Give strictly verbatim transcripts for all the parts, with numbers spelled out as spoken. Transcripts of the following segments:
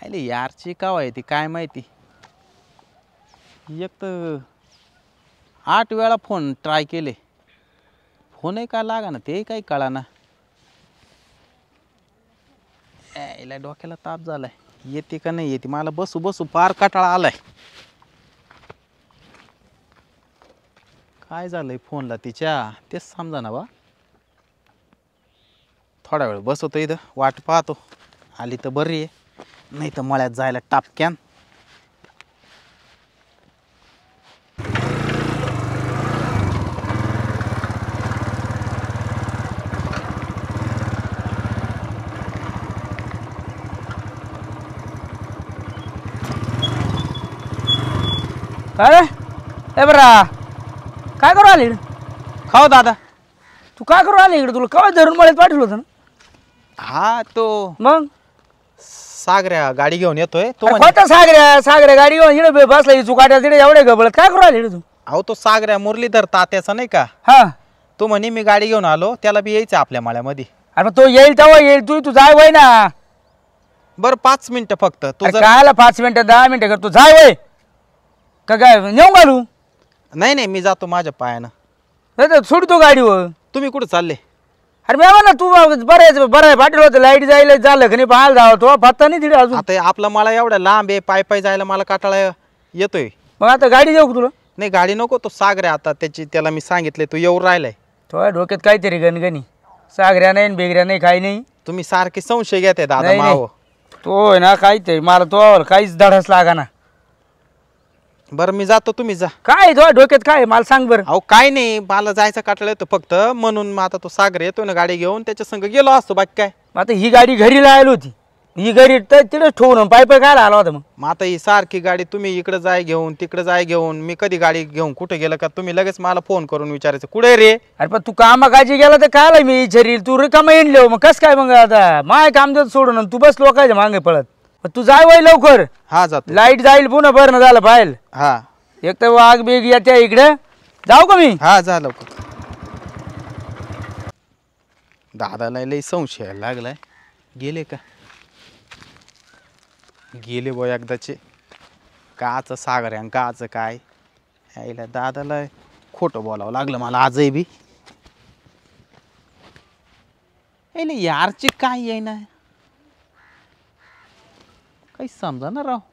आले यारची का आहे ती काय माहिती. एक तर आठ वेळा फोन ट्राय केले, फोनही काय लागा ना, ते काही कळा ना. यायला डोक्याला ताप झालाय, येते का नाही येते. मला बसू बसू पार काटाळा आलाय. काय झालंय फोनला तिच्या तेच समजा ना बा. थोडा वेळ बसवतो इथं, वाट पाहतो, आली तर बरी आहे, नाही तर मळ्यात जायला टापक्यान. अरे ए बरा, काय करू आले इकडे? खाऊ दादा. तू काय करू आले इकडे? तुला कवा धरून मळ्यात पाठवलं होतं ना? हा तो मग सागऱ्या गाडी घेऊन येतोय तो अरे म्हणे- कोणता सागऱ्या? सागऱ्या गाडी घेऊन इकडे बसला चुकाट्या तिकडे एवढे गबळत काय करू आले इकडे तू? अहो तो सागऱ्या मुरलीधर तात्याचा नाही का, हा तो म्हणे मी गाडी घेऊन आलो, त्याला बी यायचं आपल्या मळ्यामध्ये. अरे मग तो येईल तेव्हा येईल, तू तू जाय वय ना. बरं पाच मिनिटं फक्त तू अरे जर- कायला पाच मिनिटं दहा मिनिटं करतो, जाय वय का काय नेऊ घालू? नाही नाही मी जातो माझ्या पायानं. नाही तर सोडतो गाडीवर. तुम्ही कुठं चालले? अरे मी म्हणा तू बरं आहे बरं आहे पाटील होतं, लाईट जायला झालं का नाही पाहायला जावं तो पत्ता नाही तिथे अजून. आता आपला मला एवढा लांब आहे, पाय पाय जायला मला काटाळा येतोय. मग आता गाडी देऊ का तुला? नाही गाडी नको, तो सागऱ्या आता त्याची त्याला मी सांगितले तू येऊ राहिलाय. तो डोक्यात काहीतरी गणगणी, सागऱ्या नाही बेगऱ्या नाही काही नाही. तुम्ही सारखे संशय घेते दादा नाही, नाही. माव. तो आहे ना काहीतरी मला तो काहीच धडस लागा ना. बरं मी जातो, तुम्ही जा. काय तो डोक्यात काय मला सांग बरं. अहो काय नाही, मला जायचा काटाळा येतो फक्त, म्हणून मग आता तो सागर येतो ना गाडी घेऊन, त्याच्या संग गेलो असतो बाकी काय. मग आता ही गाडी घरी लायला होती, ही घरी तर तिथेच ठेवून पाय पाय काय आला होता मग. मग आता ही सारखी गाडी तुम्ही इकडे जाय घेऊन तिकडे जाय घेऊन, मी कधी गाडी घेऊन कुठे गेलं का तुम्ही लगेच मला फोन करून विचारायचं कुठे रे. अरे पण तू कामा काजी गेला तर काय मी विचारील, तू रिकामा येणले मग कस काय मग आता माय काम देत सोडून आणि तू बस लोकांच्या मागे पळत. मग तू जाय वय लवकर, हा जातो. लाईट जाईल पुन्हा भरणं झालं पाहिजे. हा एक तर वाघ बेग येत्या इकडे, जाऊ का मी? हा जा लवकर. दादाला लई संशय लागलाय, गेले का? गेले बो एकदाचे. काच सागर आहे काच काय यायला, दादाला खोटं बोलावं लागलं मला आजही बी. यायला यारची काय आहे ना, काही समजा ना राव.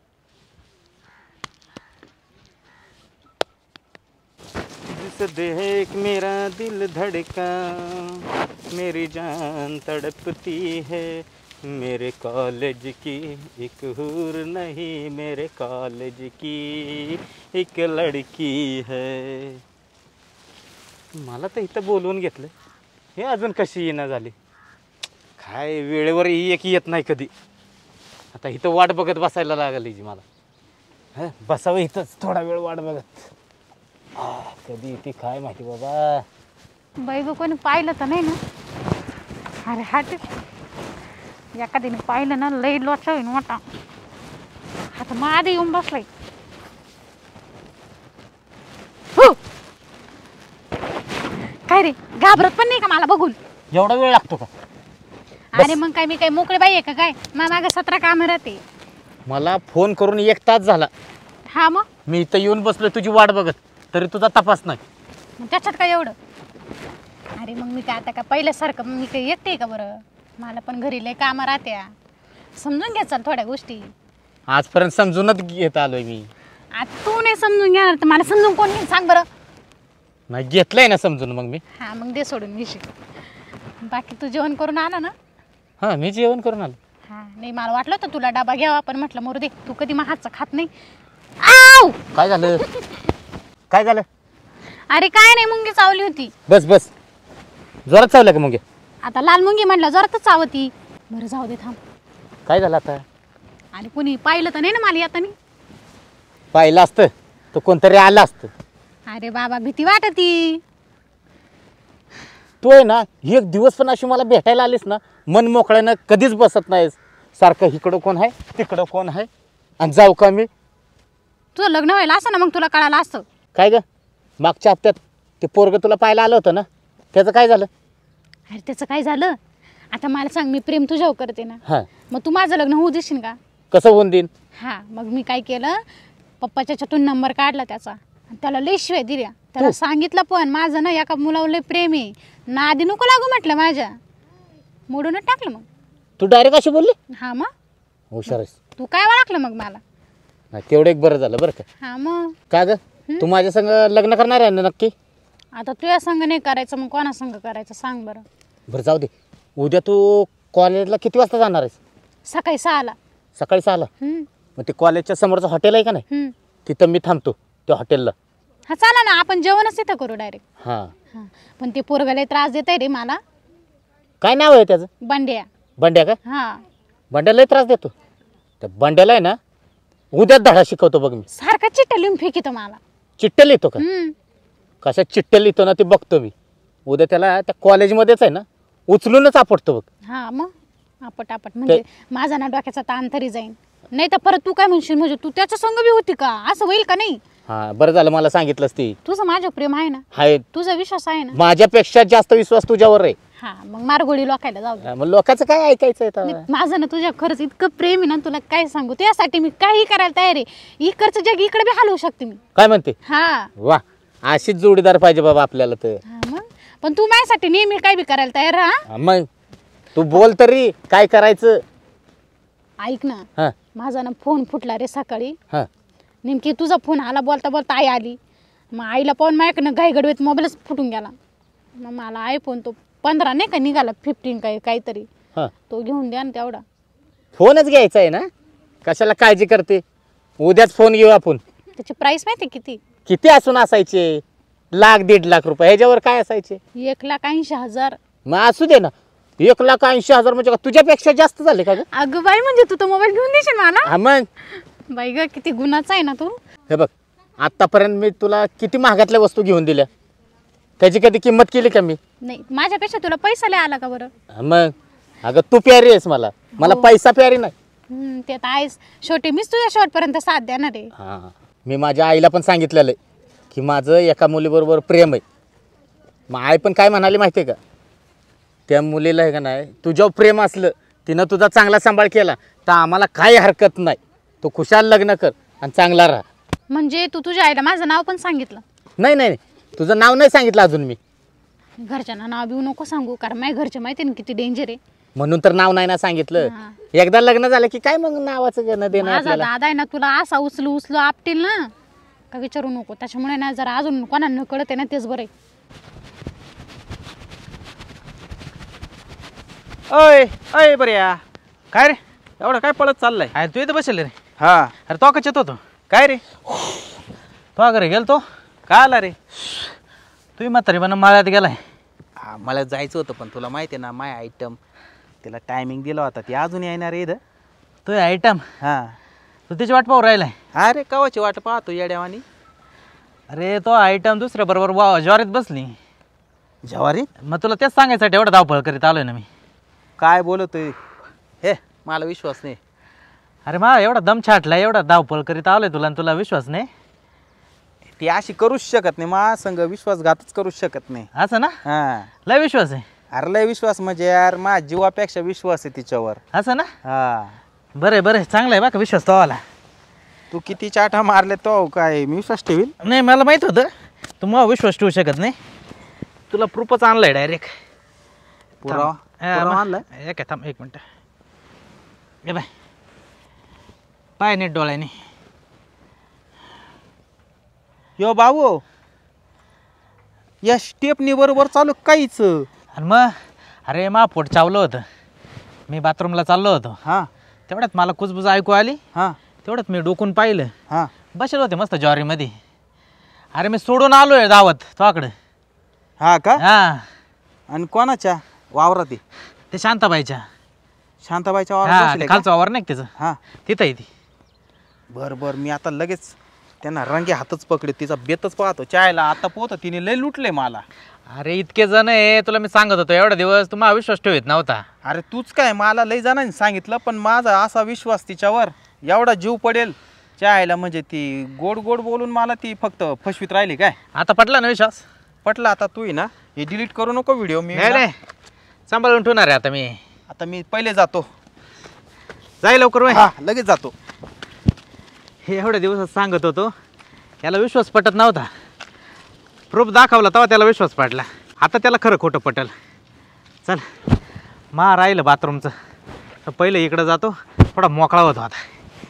देख मेरा दिल धड़का, मेरी जान तड़पती है, मेरे कॉलेज की एक हूर नहीं, मेरे कॉलेज की एक लड़की है. मला तर इथं बोलवून घेतलं, हे अजून कशी येणं झाली काय, वेळेवर एक येत नाही कधी. आता इथं वाट बघत बसायला लागली जी मला. हं बसावं इथंच थोडा वेळ वाट बघत. कधी ती काय माहिती बाबा. बाई गं कोणी पाहिलं तर नाही ना? अरे हाट, एखाद्याने पाहिलं ना लई लोचा होईन मोठा. आता मग आधी येऊन बसलाय. हो काय रे, घाबरत पण नाही का मला बघून? एवढा वेळ लागतो का? अरे मग काय मी काय मोकळे बाई आहे का काय? मला मागं सतरा कामं राहते. मला फोन करून एक तास झाला, हा मग मी इथं येऊन बसलो तुझी वाट बघत, तरी तुझा तपास नाही. मग त्याच्यात काय एवढं? अरे मग मी काय आता का पहिल्यासारखं मी काही येते का बरं? मला पण घरी लय कामं राहत्या, समजून घ्या चल थोड्या गोष्टी. आजपर्यंत समजूनच घेत आलोय मी. आता तू नाही समजून घेणार तर मला समजून कोण घेईन सांग बरं? नाही घेतलंय ना समजून मग मी. हा मग दे सोडून विषय. बाकी तू जेवण करून आला ना? हा मी जेवण करून आलो. हा नाही मला वाटलं होतं तुला डबा घ्यावा, पण म्हटलं मोरू दे, तू कधी मग हातचं खात नाही. आव काय झालं? काय झालं? अरे काय नाही, मुंगी चावली होती. बस बस, जोरात चावलं का मुंगे? आता लाल मुंगी म्हटलं जोरातच चावती. बरं जाऊ दे थांब. काय झालं आता? आणि कुणी पाहिलं तर नाही ना मला येतानी? पाहिलं असतं तो कोणतरी आलं असतं. अरे बाबा भीती वाटती. तू आहे ना एक दिवस पण अशी मला भेटायला आलीस ना, मन मोकळ्यानं कधीच बसत नाहीस. सारखं इकडं कोण आहे तिकडं कोण आहे, आणि जाऊ का मी? तुझं लग्न व्हायला असं ना मग तुला कळालं असतं. काय ग, मागच्या हप्त्यात ते पोरग तुला पाहायला आलं होतं ना, त्याचं काय झालं? अरे त्याचं काय झालं? आता मला सांग, मी प्रेम तुझ्यावर करते ना, हां मग तू माझं लग्न होऊ देशील का? कसं होऊन देईन? हा मग मी काय केलं, पप्पाच्या ह्याच्यातून नंबर काढला त्याचा आणि त्याला लई शिव्या दिल्या. त्याला सांगितलं पण माझं ना एका मुलावर लई प्रेम आहे, नादी नको लागू म्हटलं माझ्या, मोडूनच टाकलं. मग तू डायरेक्ट अशी बोलली? हा मग हुशार आहेस. तू काय ओळखलं मग मला? नाही, तेवढं एक बरं झालं बरं का. हा मग का ग तू माझ्या संग लग्न करणार आहे ना नक्की? आता तुझ्या संग नाही करायचं मग कोणा संग करायचं सांग बरं. बरं जाऊ दे, उद्या तू कॉलेजला किती वाजता जाणार आहेस? सकाळी सहाला. सकाळी सहाला? हम्म, मग ते कॉलेजच्या समोरचं हॉटेल आहे का नाही, हम्म. तिथं मी थांबतो त्या हॉटेलला. हा चाला ना, आपण जेवणच तिथं करू डायरेक्ट. हां. हा पण ते पोरगले त्रास देत रे मला. काय नाव आहे त्याचं? बंड्या. बंड्या का? हा बंड्यालाही त्रास देतो? त्या बंड्याला आहे ना उद्याच धडा शिकवतो बघ मी. सारखा चिट्टा लिहून फेकितो मला. चिट्ट्या लिहितो का? हम्म. कशा चिट्ट्या लिहितो ना ते बघतो मी. उद्या त्याला त्या कॉलेजमध्येच आहे ना उचलूनच आपटतो बघ. हा मग आपट आपट म्हणजे माझा ना डोक्याचा ताण तरी जाईन. नाही तर परत तू काय म्हणशील, म्हणजे तू त्याच्या संग बी होती का, असं होईल का नाही? हा बरं झालं मला सांगितलंस ती. तुझं माझ्यावर प्रेम आहे ना, हाय, तुझा विश्वास आहे ना. माझ्यापेक्षा जास्त विश्वास तुझ्यावर आहे. हा मग मारगोळी लोकायला जाऊ दे. हा, मग लोकांचं काय ऐकायचं नाही, माझं ना तुझ्या खरंच इतकं प्रेम आहे ना, तुला काय सांगू. त्यासाठी मी काही करायला तयार आहे. इकडचं जग इकडे बी हलवू शकते मी. काय म्हणते? हा वा, अशीच जोडीदार पाहिजे बाबा आपल्याला तर. हा मग पण तू माझ्यासाठी नेहमी काय बी करायला तयार राहा. हा, मग तू बोल तरी काय करायचं. ऐक ना, हा माझा ना फोन फुटला रे सकाळी. हा नेमकी तुझा फोन आला, बोलता बोलता आई आली. मग आईला पाहून माझ्याकडनं घाई गडवेत मोबाईलच फुटून गेला. मग मला आयफोन तो पंधरा नाही का निघाला, फिफ्टीन काय काहीतरी, हा तो घेऊन द्या ना तेवढा. फोनच घ्यायचा आहे ना, कशाला काळजी करते. उद्याच फोन घेऊ आपण. त्याची प्राइस माहिती किती? किती असून असायचे? लाख दीड लाख रुपये ह्याच्यावर काय असायचे? एक लाख ऐंशी हजार. मग असू दे ना, एक लाख ऐंशी हजार म्हणजे का तुझ्यापेक्षा जास्त झाले का ग? अगं बाई, म्हणजे तू तो मोबाईल घेऊन देशील मला? हा मग बाई ग, किती गुणाचा आहे ना तू. हे बघ, आतापर्यंत मी तुला किती महागातल्या वस्तू घेऊन दिल्या, त्याची कधी किंमत केली का मी? नाही, माझ्यापेक्षा तुला पैसा लय आला का बरं? हा मग अगं तू प्यारी आहेस मला, मला पैसा प्यारी नाही. हम्म, ते तर आहेस. शेवटी मीच तुझ्या शेवटपर्यंत साथ देणार आहे. हा, मी माझ्या आईला पण सांगितलेलं आहे की माझं एका मुलीबरोबर प्रेम आहे. मग आई पण काय म्हणाली माहिती आहे का, त्या मुलीला आहे का नाही तुझ्यावर प्रेम असलं, तिनं तुझा चांगला सांभाळ केला तर आम्हाला काही हरकत नाही, तू खुशाल लग्न कर आणि चांगला राहा. म्हणजे तू तुझ्या आईला माझं नाव पण सांगितलं? नाही नाही, तुझं नाव नाही सांगितलं अजून मी. घरच्यांना नाव बिऊ नको सांगू, कारण माझ्या घरचे माहिती ना किती डेंजर आहे. म्हणून तर नाव नाही ना सांगितलं. हा. एकदा लग्न झालं की काय मग नावाचं घेणं देणं माझा आपल्याला. दादा आहे ना, तुला असा उचलू उचलू आपटील ना का विचारू नको. त्याच्यामुळे ना जरा अजून कोणाला न कळत आहे ना, तेच बरं आहे. अय अय बऱ्या, काय रे एवढं काय पळत चाललंय? अरे तू इथं बसेल रे. हा, अरे तो कच येतो तो काय रे तो घरी गेल तो. काय आला रे? तू म्हातारी पण माळ्यात गेलाय. हा, मला जायचं होतं पण तुला माहिती आहे ना, माय आयटम तिला टायमिंग दिला होता, ती अजून येणार आहे इथं. तो आयटम हा, तू त्याची वाट पाहू राहिलाय. अरे कवाची वाट पाहतो येड्यावानी. अरे तो आयटम दुसऱ्या बरोबर वा ज्वारीत बसली. जवारी मग तुला तेच सांगायसाठी एवढं धावपळ करीत आलोय ना मी. काय बोलतोय? हे मला विश्वास नाही. अरे मा एवढा दम छाटला, एवढा धावपळ करीत आलोय तुला आणि तुला विश्वास नाही? ती अशी करूच शकत नाही, मा संग विश्वासघातच करूच शकत नाही. असं ना? हा, लय विश्वास आहे. अरे लय विश्वास म्हणजे यार मा जीवापेक्षा विश्वास आहे तिच्यावर. असं ना? हा, बरं आहे, बरं आहे, चांगलं आहे बा का विश्वास तो आला. तू किती चाठा मारले तो काय मी विश्वास ठेवील? नाही मला माहित होतं तू मग विश्वास ठेवू शकत नाही. तुला प्रूफच आणलाय डायरेक्ट. पुरावा पुरावा आणलाय? एक थांब एक मिनटं. ए बाय पाय नीट डोळ्याने. यो बाबू, या स्टेपनी बरोबर चालू काहीच. आणि मग अरे मा पोट चावलं होतं, मी बाथरूमला चाललो होतो. हा तेवढ्यात मला कुजबुज ऐकू आली. हा तेवढ्यात मी डोकून पाहिलं, हा बसेल होते मस्त ज्वारीमध्ये. अरे मी सोडून आलोय दावत तोकडे. हा का? हा, आणि कोणाच्या वावरात आहे? ते शांताबाईच्या. शांताबाईच्या हा, वावरात ते बसले का? खालचं वावर नाही का त्याचं, हा, तिथं आहे ती. बर बर, मी आता लगेच त्यांना रंगे हातच पकडे, तिचा बेतच पाहतो. चायला आता पोहतो, तिने लय लुटले मला. अरे इतके जण आहे, तुला मी सांगत होतो एवढा दिवस तुम्हाला विश्वास ठेवत नव्हता. अरे तूच काय, मला लय जणांनी सांगितलं, पण माझा असा विश्वास तिच्यावर एवढा जीव पडेल चायला, म्हणजे ती गोड गोड बोलून मला ती फक्त फसवीत राहिली काय. आता पटला ना विश्वास? पटलं. आता तू ना हे डिलीट करू नको व्हिडिओ. मी नाही ना- नाही सांभाळून ठेवणार आहे आता मी. आता मी पहिले जातो. जाय लवकर वय. हा लगेच जातो. हे एवढ्या दिवसात सांगत होतो, याला विश्वास पटत नव्हता. प्रूफ दाखवला तेव्हा त्याला विश्वास पडला. आता त्याला खरं खोटं पटेल. चल मा राहिलं बाथरूमचं, तर पहिलं इकडं जातो, थोडा मोकळा होतो आता.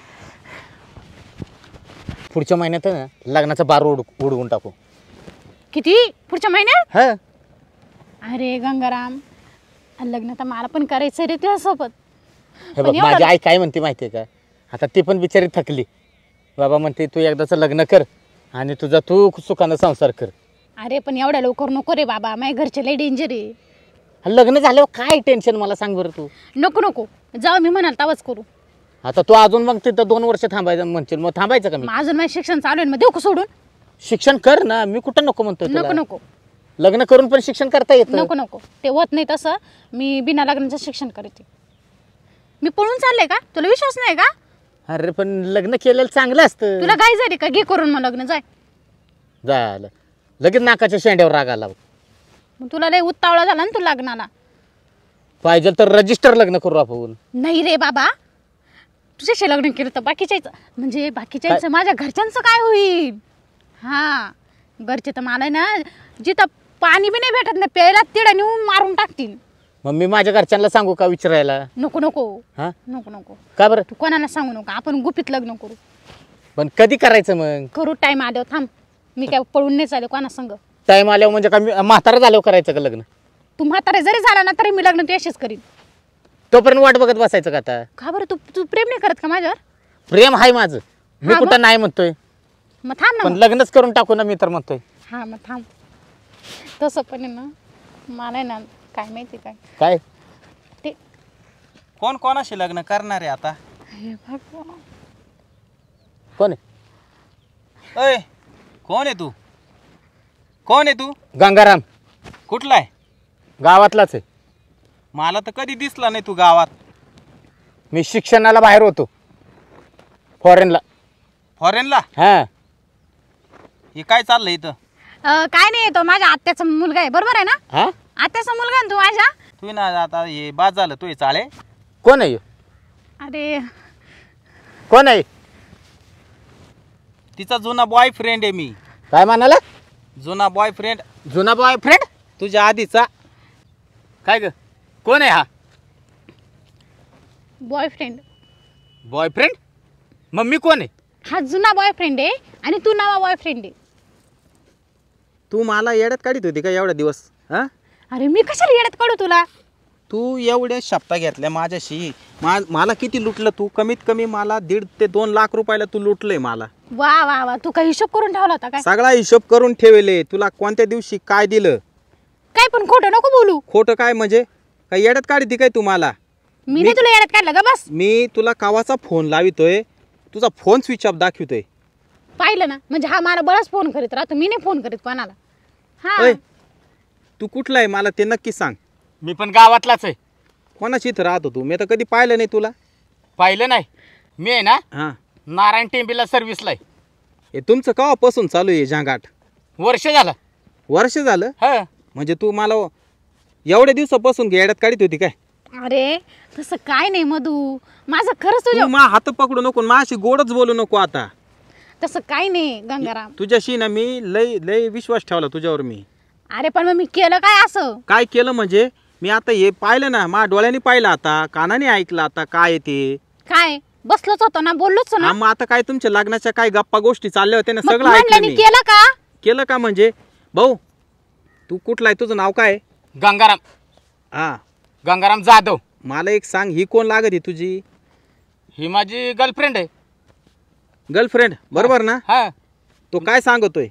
पुढच्या महिन्यात ना लग्नाचा बार उड उडवून टाकू. किती पुढच्या महिन्यात? हा अरे गंगाराम, लग्न तर मला पण करायचं रे तुझ्यासोबत. हे बघ पण एवढं- माझी आई काय म्हणते माहिती आहे का, आता ती पण बिचारी थकली. बाबा म्हणते तू एकदाचं लग्न कर आणि तुझा तू सुखानं संसार कर. अरे पण एवढ्या लवकर नको रे बाबा, माझ्या घरचे लय डेंजर आहे. लग्न झाल्यावर काय टेन्शन मला सांग बरं तू. नको नको जाऊ, मी म्हणाल तवाच करू. आता तू अजून मग तिथं दोन वर्ष थांबायचं म्हणशील, मग थांबायचं का मी? मग अजून माझं शिक्षण चालू आहे, मग देऊ का सोडून? शिक्षण कर ना, मी कुठं नको म्हणतोय नको तुला. नको लग्न करून पण शिक्षण करता येतं. नको नको ते होत नाही तसं. मी बिना लग्नाचं शिक्षण करते. मी पळून चालले का? तुला विश्वास नाही का? अरे पण लग्न केलेलं चांगलं असतं. तुला काय झाली का? घे करून मग लग्न, जाय. झालं लगेच नाकाच्या शेंड्यावर राग आला. मग तुला लय उत्तावळा झाला ना तू लग्नाला. पाहिजे तर रजिस्टर लग्न करू आपण. नाही रे बाबा, तुझ्याशी लग्न केलं तर बाकीच्याच म्हणजे बाकीच्याच माझ्या घरच्यांचं काय होईल? हा घरचे तर मला ना जिथं पाणी बी नाही भेटत ना प्यायला तिडा नेऊन मारून टाकतील. मग मी माझ्या घरच्यांना सांगू का विचारायला? नको नको हा नको नको का बरं? तू कोणाला सांगू नको, आपण गुपित लग्न करू. पण कधी करायचं मग? करू टाइम आल्यावर. थांब, मी काय पळून नाही चालेल कोणा संग. टाइम आल्यावर म्हणजे का मी म्हातारा झाल्यावर करायचं का लग्न? तू म्हातारे जरी झाला ना तरी मी लग्न तुझ्याशीच करीन. तोपर्यंत वाट बघत बसायचं का आता? का बरं? तू तू प्रेम नाही करत का माझ्यावर? प्रेम आहे माझं, मी हा, कुठं नाही म्हणतोय, मग थांब ना पण मग. लग्नच करून टाकू ना मी तर म्हणतोय. हा मग थांब. तसं पण आहे ना मला आहे ना काय माहिती काय काय ते. कोण कोणाशी लग्न करणार आहे आता? हे भगवान. कोण आहे? अय कोण आहे तू? कोण आहे तू? गंगाराम, कुठला आहे? गावातलाच आहे. मला तर कधी दिसला नाही तू गावात. मी शिक्षणाला बाहेर होतो, फॉरेनला. फॉरेनला? हा हे काय चाललंय इथं? अं, काय नाही, तो माझ्या आत्याचा मुलगा आहे, बरोबर आहे ना? हा आत्याचा मुलगा आहे ना तू माझ्या? तू ना आता हे बाद झालं तू हे चाळे. कोण आहे? अरे कोण आहे? तिचा जुना बॉयफ्रेंड आहे मी. काय म्हणाला? जुना बॉयफ्रेंड, जुना बॉयफ्रेंड? तुझ्या आधीचा. काय ग, कोण आहे हा? बॉयफ्रेंड. बॉयफ्रेंड? मग मी कोण आहे? हा जुना बॉयफ्रेंड आहे आणि तू नवा बॉयफ्रेंड आहे. तू मला येड्यात काढीत होती का एवढ्या दिवस? हा अरे मी कशाला येड्यात काढू तुला? तू एवढ्या शब्दा घेतल्या माझ्याशी. मा मला किती लुटलं तू? कमीत कमी मला दीड ते दोन लाख रुपयाला तू लुटलंय मला. वा वा वा, तू काय हिशोब करून ठेवला होता काय? सगळा हिशोब करून ठेवले. तुला कोणत्या दिवशी काय दिलं? काय पण खोटं नको बोलू. खोटं काय म्हणजे? काय येड्यात काढती काय तू मला? मी नाही तुला येड्यात काढलं का? बस. मी तुला कावाचा फोन लावितोय, तुझा फोन स्विच ऑफ दाखवतोय. पाहिलं ना, म्हणजे हा मला बरंच फोन करीत राहतो, मी नाही फोन करीत कोणाला. हा ऐ, तू कुठला आहे मला ते नक्की सांग. मी पण गावातलाच आहे. कोणाशी इथं राहतो तू? मी तर कधी पाहिलं नाही तुला. पाहिलं नाही? मी आहे ना हां, नारायण टेंबीला सर्व्हिसला आहे. हे तुमचं केव्हापासून चालू आहे झांगाट? वर्ष झालं. वर्ष झालं? हा म्हणजे तू मला एवढ्या दिवसापासून येड्यात काढीत होती काय? अरे तसं काय नाही मधू, माझं खरंच तुझ्या तू मा हात पकडू नको, माझ्याशी गोडच बोलू नको आता. तसं काय नाही गंगाराम. तुझ्याशी ना मी लय लय विश्वास ठेवला तुझ्यावर मी. अरे पण मग मी केलं काय असं? काय केलं म्हणजे? मी आता हे पाहिलं ना, माझ्या डोळ्याने पाहिलं, आता कानाने ऐकलं, आता काय आहे ते. काय बसलोच होतो ना, बोललोच ना. हा, मग आता काय तुमच्या लग्नाच्या काय गप्पा गोष्टी चालल्या होत्या ना, मग सगळं ऐकलं म्हणल्याने मी. केलं का? केलं का म्हणजे? भाऊ तू कुठला आहे? तुझं नाव काय? गंगाराम. हा, गंगाराम जाधव. मला एक सांग, ही कोण लागत आहे तुझी? ही माझी गर्लफ्रेंड आहे. गर्लफ्रेंड बरोबर ना? हा, तो काय सांगतोय?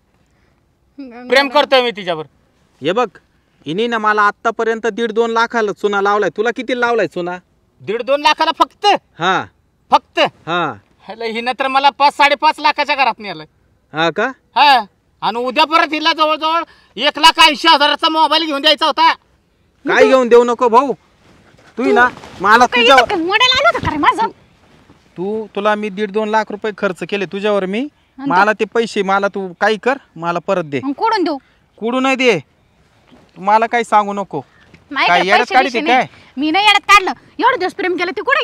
प्रेम करतोय मी तिच्यावर. हे बघ, हिने ना मला आतापर्यंत दीड दोन लाखाला चुना लावलाय. तुला किती लावलाय चुना? दीड दोन लाखाला फक्त. हा फक्त हा ह्याला हिनं तर मला पाच साडेपाच लाखाच्या घरात नेलं. हा का? हा, आणि उद्या परत हिला जवळजवळ एक लाख ऐंशी हजाराचा मोबाईल घेऊन द्यायचा होता. काय घेऊन देऊ नको भाऊ. तू ना मला काही तुझ्या इथं मॉडेल आलं होतं का रे माझं? तू तुला मी दीड दोन लाख रुपये खर्च केले तुझ्यावर मी. मला ते पैसे मला तू काही कर, मला परत दे. मग कोडून देऊ? कुठून नाही दे. तू मला काही सांगू नको. माझ्याकडे काय येड्यात पैसे काढते बिशे काय? नाही. मी नाही येड्यात काढलं. एवढं दिवस प्रेम केलं ते कुठे गेलं मग?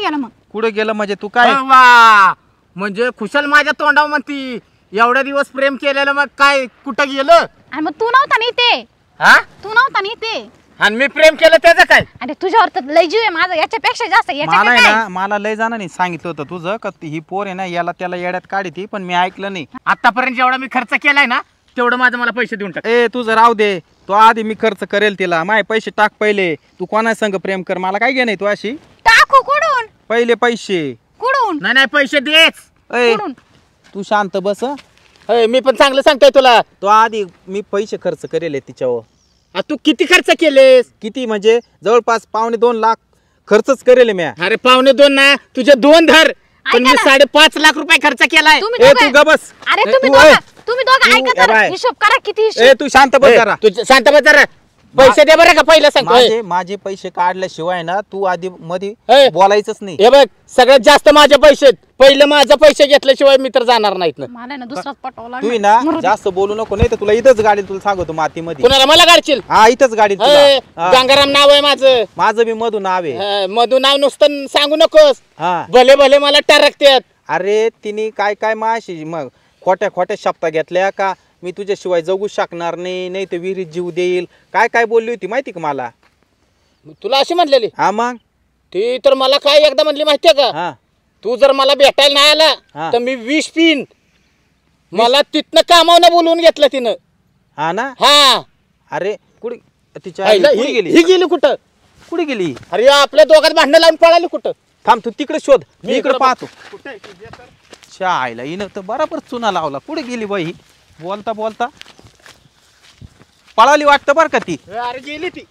कुठे गेलं म्हणजे तू काय अ वा, म्हणजे खुशाल माझ्या तोंडावर म्हणती एवढ्या दिवस प्रेम केलेलं मग काय कुठं गेलं? आणि मग तू नव्हता नाही ते हा तू नव्हता नाही ते आणि मी प्रेम केलं त्याचं काय? आणि तुझ्यावर तर लय जीव आहे माझा, याच्यापेक्षा जास्त याच्या मला आहे काय ना मला लय जणांनी सांगितलं होतं तुझं का ती- ही पोर आहे ना याला त्याला येड्यात काढी ती, पण मी ऐकलं नाही. आतापर्यंत जेवढा मी खर्च केलाय ना तेवढं माझं मला पैसे देऊन टाक. ए तुझं राहू दे, तो आधी मी खर्च करेल तिला, माझे पैसे टाक पहिले. तू कोणा संग प्रेम कर, मला काय घेणं तू अशी. टाकू कुडून पहिले पैसे. कुडून नाही नाही पैसे देच. ए कुडून तू शांत बस हं. अय, मी पण चांगलं सांगतोय तुला. तो आधी मी पैसे खर्च करेल तिच्यावर. आ, तू किती खर्च केलेस? किती म्हणजे जवळपास पावणे दोन लाख खर्चच करेल मी. अरे पावणे दोन ना, तुझे दोन धर, पण मी ऐका ना. साडेपाच लाख रुपये खर्च केलाय. तुम्ही ए दोघं- तू ग बस. अरे ए, तुम्ही तू- ए, दोघं तुम्ही दोघं तू- ऐका ए, तर बाय. हिशोब करा किती ए हिशोब. तू शांत बस जरा. तू शांत बस जरा. पैसे दे बरं का पहिलं सांगतो. माझे माझे पैसे काढल्याशिवाय ना तू आधी मध्ये ए. बोलायचंच नाही. हे बघ सगळ्यात जास्त माझे पैसे आहेत. पहिलं माझं पैसे घेतल्याशिवाय मी तर जाणार नाहीत ना. मला ना दुसराच पटवला तू ना जास्त बोलू नको, नाही तर तुला इथंच गाडी तुला सांगतो मातीमध्ये. कुणाला मला गाडशील? हा इथंच गाडी अय, गंगाराम नाव आहे माझं. माझं बी मधू नाव आहे. हा, मधू नाव नुसतं सांगू नकोस. हा भले भले मला टरकतात. अरे तिने काय काय माशी मग खोट्या खोट्या शब्दा घेतल्या का मी तुझ्याशिवाय जगू शकणार नाही, नाही तर विहिरीत जीव देईल, काय काय बोलली होती माहिती का मला. तुला अशी म्हणलेली हा मग ती तर मला काय एकदा म्हणली माहितीये का, हा तू जर मला भेटायला नाही आला हा. तर मी विष पिन. मला तिथनं कामावनं बोलवून घेतलं तिनं. हा ना. हा अरे कुठे तिच्या आईला कुठे ही गेली ही गेली कुठं? कुठे गेली. अरे आपल्या दोघात भांडणं लावून पळाली कुठं? थांब तू तिकडे शोध, मी मी इकडे इकडं पाहतो. च्या आईला हिनं तर बराबर चुना लावला. कुठे गेली बाई ही? बोलता बोलता पळाली वाटतं बरं का ती. अरे गेली ती.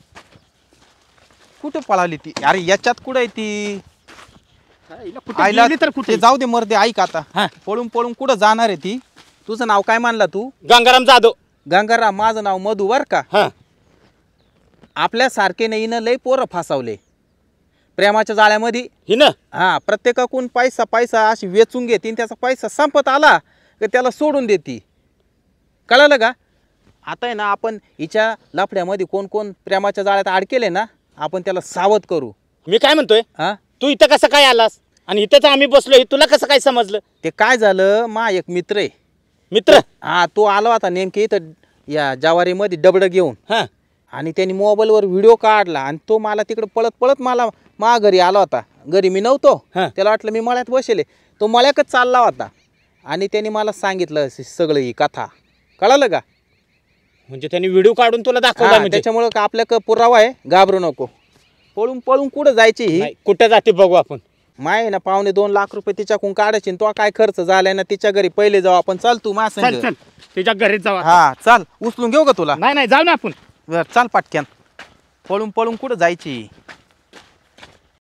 कुठे पळाली ती? अरे याच्यात कुठे आहे ती? आईला कुठं आईला गेली तर कुठे? ते जाऊ दे मर्दे, ऐक आता. हा. पळून पळून कुठं जाणार आहे ती? तुझं नाव काय मानला तू? गंगाराम जाधव. गंगाराम. माझं नाव मधू बर का. हा आपल्या सारखे नाही लय पोरं फासावले प्रेमाच्या जाळ्यामध्ये. हिनं हा प्रत्येकाकडून पैसा पैसा अशी वेचून घेते, त्याचा पैसा संपत आला की त्याला सोडून देते. कळलं का? आता आहे ना आपण हिच्या लफड्यामध्ये कोण कोण प्रेमाच्या जाळ्यात अडकेले ना, आपण त्याला सावध करू. मी काय म्हणतोय, हा तू इथं कसं काय आलास आणि इथंच आम्ही बसलोय, तुला कसं काय समजलं? ते काय झालं, मा एक मित्र आहे. मित्र. हा तो आला होता नेमके इथं या जवारीमध्ये डबडं घेऊन, हा आणि त्यांनी मोबाईलवर व्हिडिओ काढला आणि तो मला तिकडे पळत पळत मला मा घरी आला होता. घरी मी नव्हतो. हा. त्याला वाटलं मी मळ्यात बसेले, तो मळ्याकच चालला होता आणि त्यांनी मला सांगितलं सगळं ही कथा. कळालं का? म्हणजे त्यांनी व्हिडिओ काढून तुला दाखवला हा, म्हणजे? त्याच्यामुळं का आपल्या पुरावा आहे, घाबरू नको. पळून पळून कुठं जायची ही? नाही, कुठं जाते बघू आपण. माय ना पावणे दोन लाख रुपये तिच्याकडून काढायचे, तो काय खर्च झालाय ना तिच्या घरी. पहिले जाऊ आपण. चाल तू मा चल संग. चल तुझ्या घरीच जाऊ आता. हा चाल, उचलून घेऊ का तुला? नाही नाही जाऊ ना आपण. बरं चाल पाटक्यान. पळून पळून कुठं जायची?